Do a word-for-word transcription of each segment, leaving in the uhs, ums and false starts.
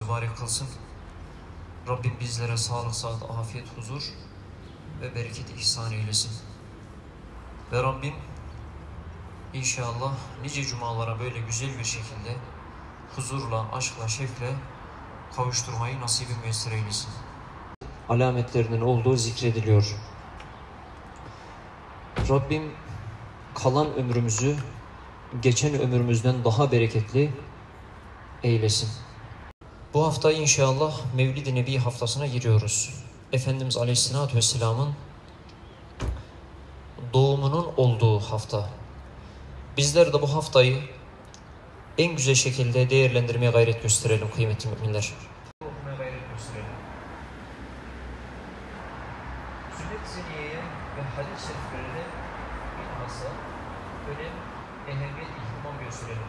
mübarek kılsın. Rabbim bizlere sağlık, sıhhat, afiyet, huzur ve bereket ihsan eylesin. Ve Rabbim inşallah nice cumalara böyle güzel bir şekilde huzurla, aşkla, şevkle kavuşturmayı nasibi müyesser eylesin. Alametlerinin olduğu zikrediliyor. Rabbim kalan ömrümüzü geçen ömrümüzden daha bereketli eylesin. Bu hafta inşallah Mevlid-i Nebi haftasına giriyoruz. Efendimiz Aleyhisselatü Vesselam'ın doğumunun olduğu hafta. Bizler de bu haftayı en güzel şekilde değerlendirmeye gayret gösterelim kıymetli müminler. Okumaya gayret gösterelim. Sünnet-i seniyeye ve hadis-i şeriflerine bilhassa önem, ehemmiyet, ihtimam gösterelim.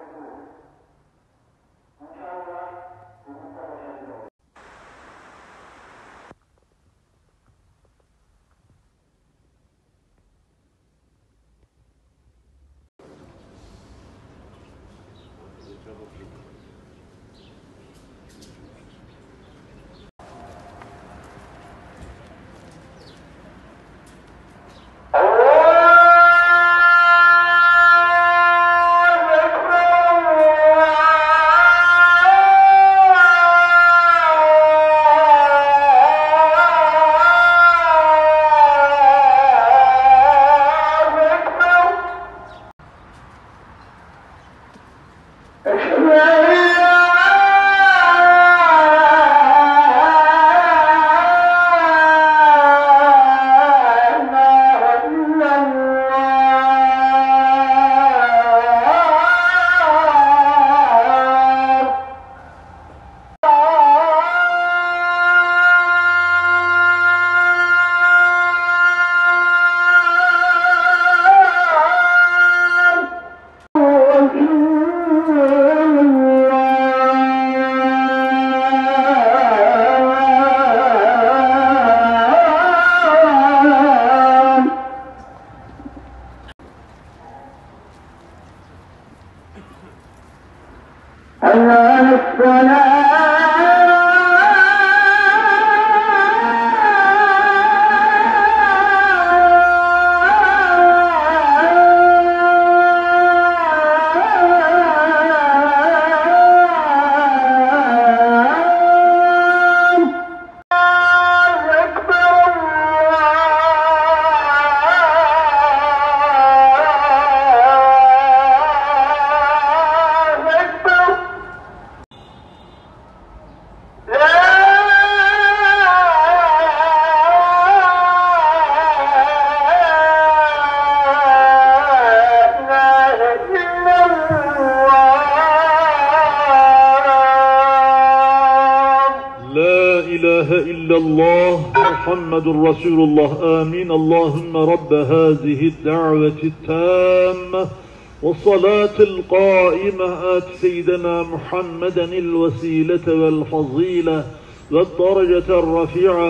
illallah Muhammedur Resulullah amin. Allahümme Rabbe hâzihi da'veti tâmme ve salâtil qâime ât seyyidena Muhammedenil vesîlete vel fazîle ve dereceter rafi'a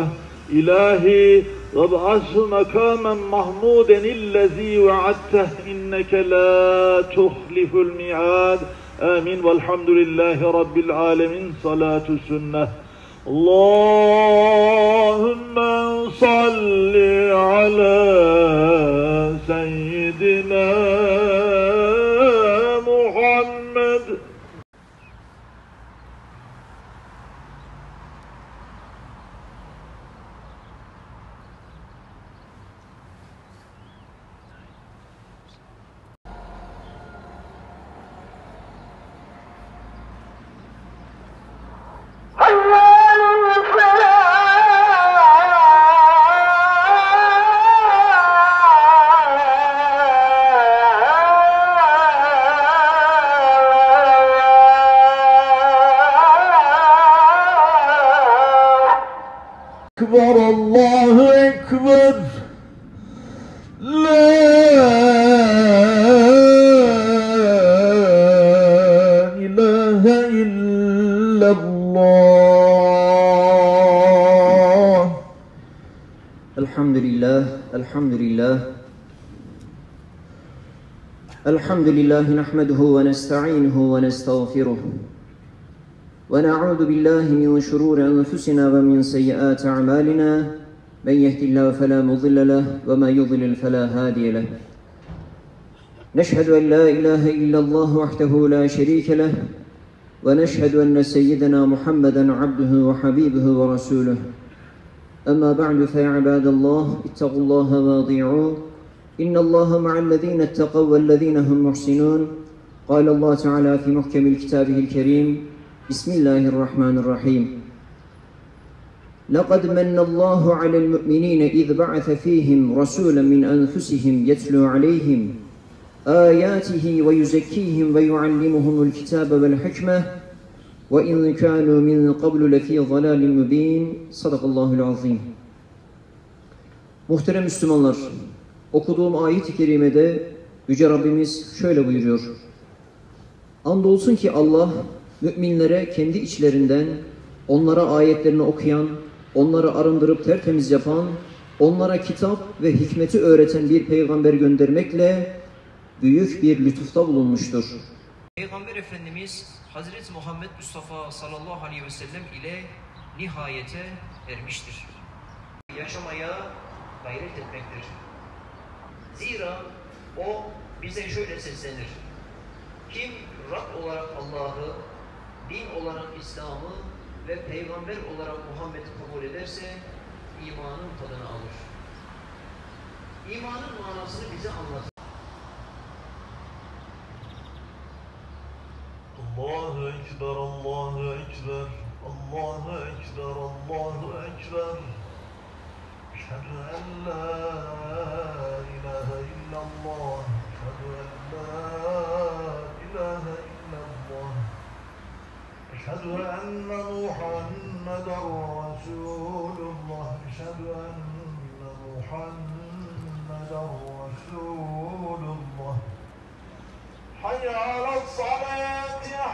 ilahi ve ba'ashu mekamen mahmudenillezî ve'atteh inneke la tuhliful mi'ad. Amin. Velhamdülillahi Rabbil alemin. Salatu sünnet. Allahümme salli ala seyyidina Muhammed. Ekber, Allahu Ekber, La ilahe illallah. Elhamdülillah, elhamdülillah. Elhamdülillahi nahmeduhu ve nesta'inuhu ve nestağfiruh. ونعوذ بالله من شرور أنفسنا ومن سيئات أعمالنا من يهد الله فلا مضل له وما يضلل فلا هادي له نشهد أن لا إله إلا الله وحده لا شريك له ونشهد أن سيدنا محمدا عبده وحبيبه ورسوله أما بعد فيا عباد الله اتقوا الله واطيعوه إن الله مع الذين اتقوا والذين هم محسنون قال الله تعالى في محكم كتابه الكريم بسم الله الرحمن الرحيم لقد من الله على المؤمنين إذ بعث فيهم رسولا من أنفسهم يتلو عليهم آياته ويزكيهم ويعلمهم الكتاب والحكمة وإن كانوا من قبل لفي ضلال مبين صدق الله العظيم. Muhterem Müslümanlar, okuduğum ayet-i kerimede Yüce Rabbimiz şöyle buyuruyor. Andolsun ki Allah müminlere kendi içlerinden onlara ayetlerini okuyan, onları arındırıp tertemiz yapan, onlara kitap ve hikmeti öğreten bir peygamber göndermekle büyük bir lütufta bulunmuştur. Peygamber Efendimiz Hazreti Muhammed Mustafa sallallahu aleyhi ve sellem ile nihayete ermiştir. Yaşamaya gayret etmektir. Zira o bize şöyle seslenir. Kim Rab olarak Allah'ı, din olarak İslam'ı ve peygamber olarak Muhammed'i kabul ederse imanın tadını alır. İmanın manasını bize anlatır. Allahu Ekber, Allahu Ekber, Allahu Ekber, Allahu Ekber. Eşhedü en la ilahe illallah, eşhedü en la ilahe illallah. Eşhedü enne Muhammeden Resulullah, eşhedü enne Muhammeden Resulullah. Hayya alas salati,